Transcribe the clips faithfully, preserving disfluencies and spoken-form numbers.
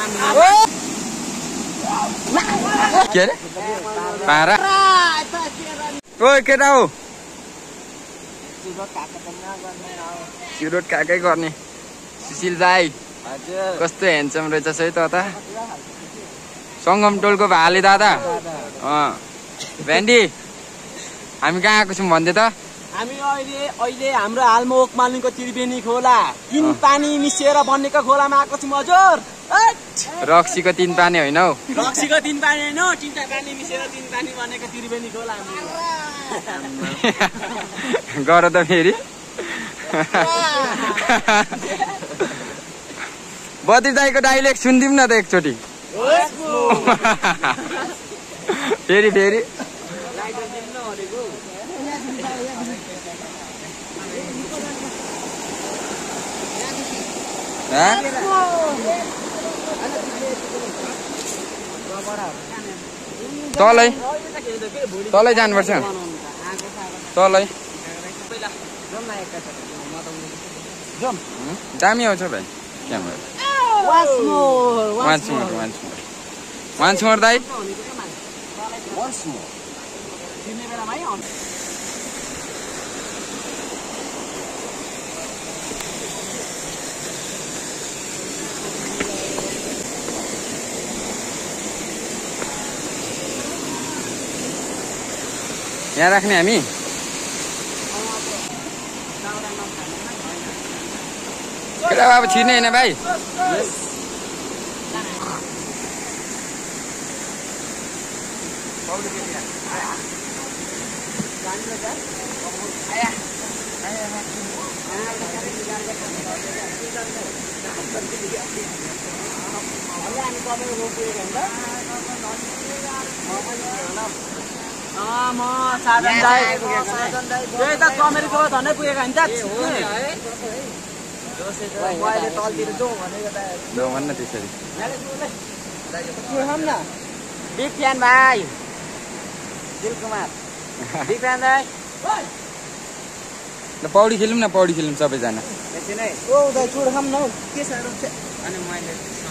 के अरे पारा ओइ केटा हो चुरोट काकै गर्ने सुशील दाई कस्तो ह्यान्डसम रहेछ है त त सङ्गम टोलको भाले दादा अँ भेन्डी हामी कहाँ आएको छौँ भन्दै त हामी अहिले अहिले हाम्रो हालमा ओकमालिङको त्रिवेणी खोला तीन पानी मिसिएर बनेको खोलामा आएको छौँ हजुर रक्सीको तीन पानी होइन हौ रक्सीको तीन पानी होइन तीनटा पानी मिसिएर तीन पानी बनेको त्रिवेणी खोला गर त फेरि बद्री दाईको डाइलेक्ट सुनिदिउँ न त एकचोटि फेरि फेरि तलै तलै जानुपर्छ तलै दामी आउँछ भाइ camera once more once more once more दाइ यहाँ राख्ने हामी केटा अब छिर्ने होइन भाइ म साधन दाइ त्यही त कमेरीको धनै पुगेको नि त अहिले तलतिर जाउँ भनेको त जाउँ भन्न त्यसरी बिग फ्यान भाइ दिल कुमार बिग फ्यान दाइ ल पौडी खेलौँ न पौडी खेलौँ सबैजना ओ दाइ छोड खाम न के साह्रो छ अनि मैले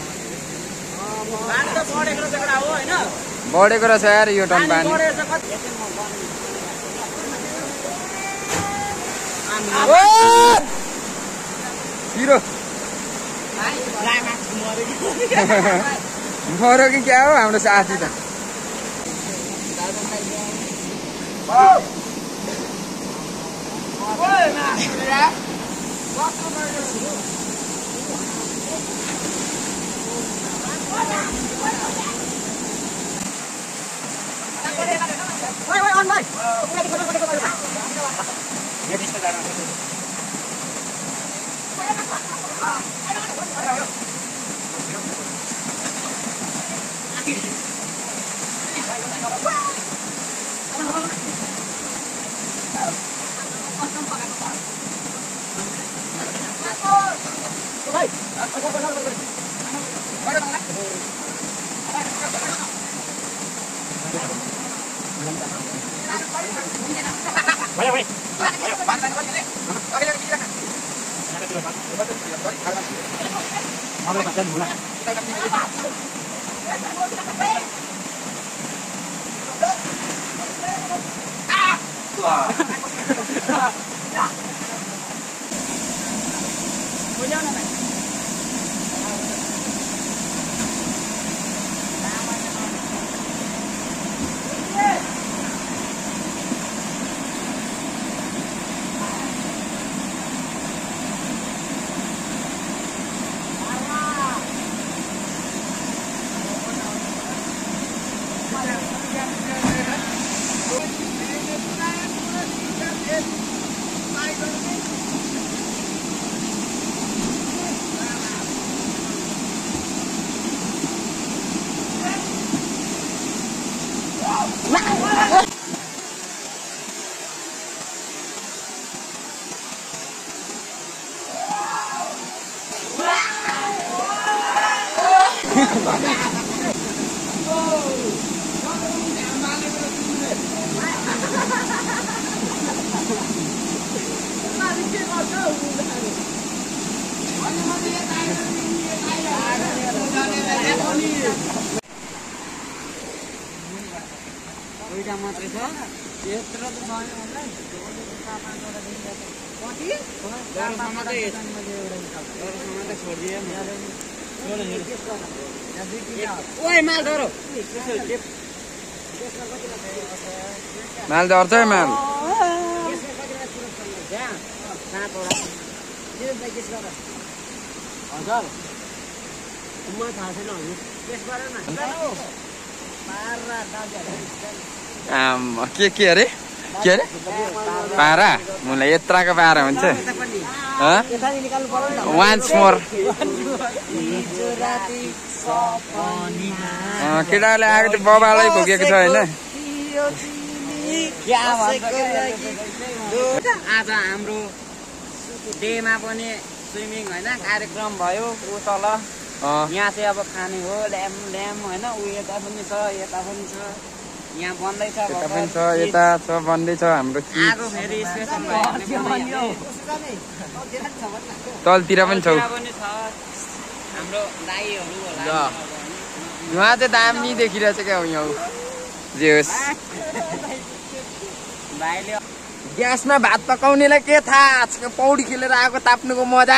बाटो त बढेको रहेछ हो होइन बढेको रहेछ यार यो टन पानी पिरो मरो कि क्या हो हाम्रो साथी त दुईटा मात्रै छ यत्रो त छैन मलाई कति दरसम्म त दरसम्म त छोडिदिए ओए माल डरो माल डर्छ है माल हजुर म थाहा छैन आम्मा के के अरे के अरे पारा मलाई यत्राको पारा हुन्छ वान्स मोर केटाले आएको त्यो बबालाई भोगेको छ होइन आज हाम्रो डेमा पनि स्विमिङ होइन कार्यक्रम भयो ऊ तल यहाँ चाहिँ अब खाने हो ल्याम ल्याम होइन ऊ यता पनि छ यता पनि छ यहाँ बन्दैछ यता पनि छ यता छ बन्दैछ हाम्रो आगो फेरि स्पेसल तलतिर पनि छौ हाम्रो दाइहरू होला उहाँ चाहिँ दामी देखिरहेछ क्या हो यहाँ जे होस् भाइले ग्यासमा भात पकाउनेलाई के थाहा पौडी खेलेर आगो ताप्नुको मजा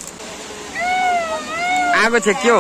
आगो छेक्यो